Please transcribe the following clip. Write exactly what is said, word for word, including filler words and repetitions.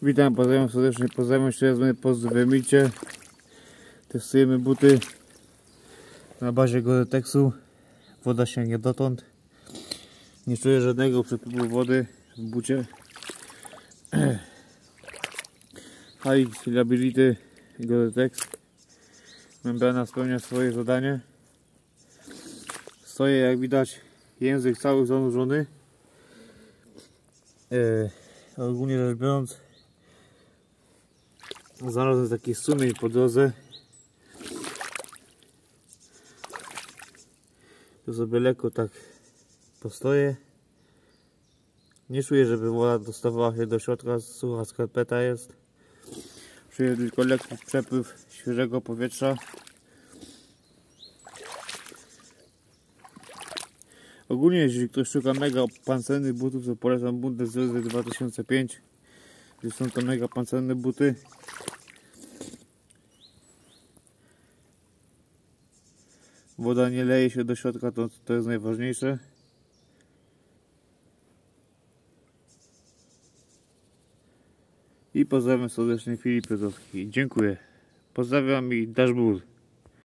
Witam, pozdrawiam serdecznie, pozdrawiam jeszcze raz, my pozdrowicie. Testujemy buty na bazie Gore-Texu. Woda sięgnie dotąd. Nie czuję żadnego przepływu wody w bucie. H X Reliability Gore-Tex. Membrana spełnia swoje zadanie. Stoję, jak widać, język cały zanurzony. E, ogólnie rzecz biorąc, znalazłem taki strumień po drodze. Tu sobie lekko tak postoję. Nie czuję, żeby woda dostawała się do środka, sucha skarpeta jest. Czuję tylko lekki przepływ świeżego powietrza. Ogólnie, jeśli ktoś szuka mega pancernych butów, to polecam Bundeswehr dwa tysiące pięć. Są to mega pancerne buty. Woda nie leje się do środka, to, to jest najważniejsze. I pozdrawiam serdecznie, Filip Piotrowski. Dziękuję. Pozdrawiam i dasz bur.